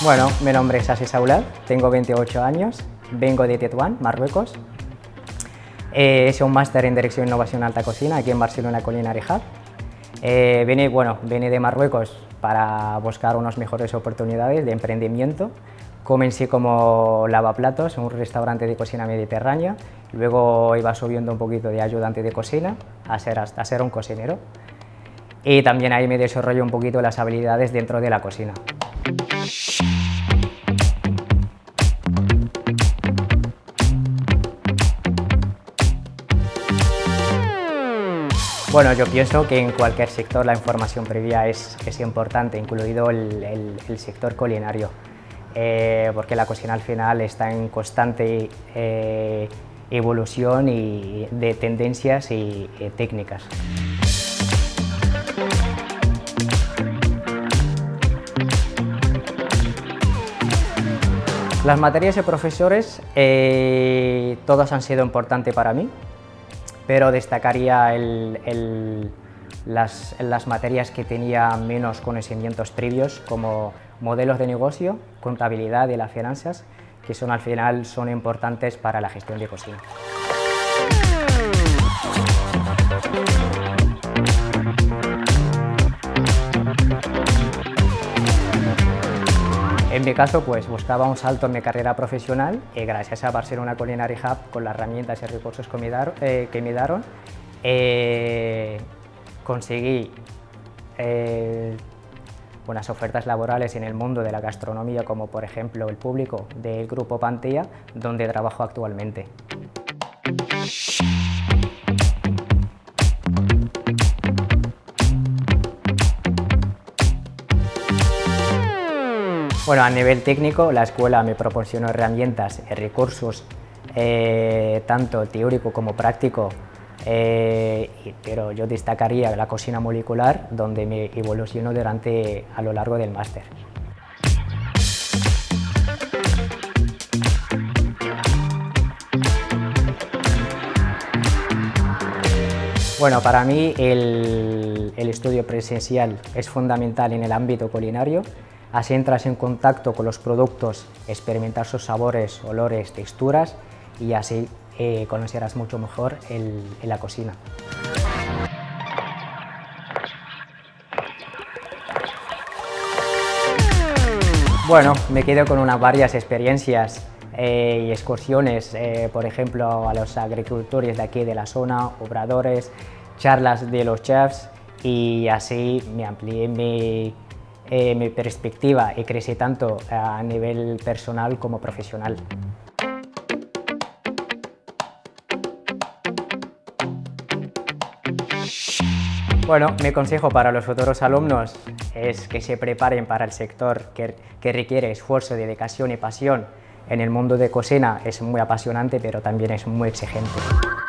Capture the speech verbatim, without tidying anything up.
Bueno, mi nombre es Asís Aulad, tengo veintiocho años, vengo de Tetuán, Marruecos. He hecho un máster en Dirección e Innovación Alta Cocina aquí en Barcelona Culinary Hub. Eh, vine, bueno, vine de Marruecos para buscar unas mejores oportunidades de emprendimiento. Comencé como lavaplatos en un restaurante de cocina mediterránea, luego iba subiendo un poquito de ayudante de cocina a ser, hasta ser un cocinero. Y también ahí me desarrollé un poquito las habilidades dentro de la cocina. Bueno, yo pienso que en cualquier sector la información previa es, es importante, incluido el, el, el sector culinario, eh, porque la cocina al final está en constante eh, evolución y de tendencias y, y técnicas. Las materias y profesores, eh, todas han sido importantes para mí, pero destacaría el, el, las, las materias que tenía menos conocimientos previos, como modelos de negocio, contabilidad y las finanzas, que son al final son importantes para la gestión de cocina. En mi caso, pues buscaba un salto en mi carrera profesional y gracias a Barcelona Culinary Hub, con las herramientas y recursos que me, dar, eh, que me dieron, eh, conseguí eh, unas ofertas laborales en el mundo de la gastronomía, como por ejemplo el público del Grupo Pantella, donde trabajo actualmente. Bueno, a nivel técnico, la escuela me proporcionó herramientas y recursos, eh, tanto teórico como práctico, eh, pero yo destacaría la cocina molecular, donde me evolucionó durante, a lo largo del máster. Bueno, para mí el, el estudio presencial es fundamental en el ámbito culinario. Así entras en contacto con los productos, experimentar sus sabores, olores, texturas y así eh, conocerás mucho mejor el, el la cocina. Bueno, me quedo con unas varias experiencias eh, y excursiones, eh, por ejemplo, a los agricultores de aquí de la zona, obradores, charlas de los chefs y así me amplié mi Eh, mi perspectiva y crecí tanto a nivel personal como profesional. Bueno, mi consejo para los futuros alumnos es que se preparen para el sector que, que requiere esfuerzo, dedicación y pasión. En el mundo de cocina es muy apasionante, pero también es muy exigente.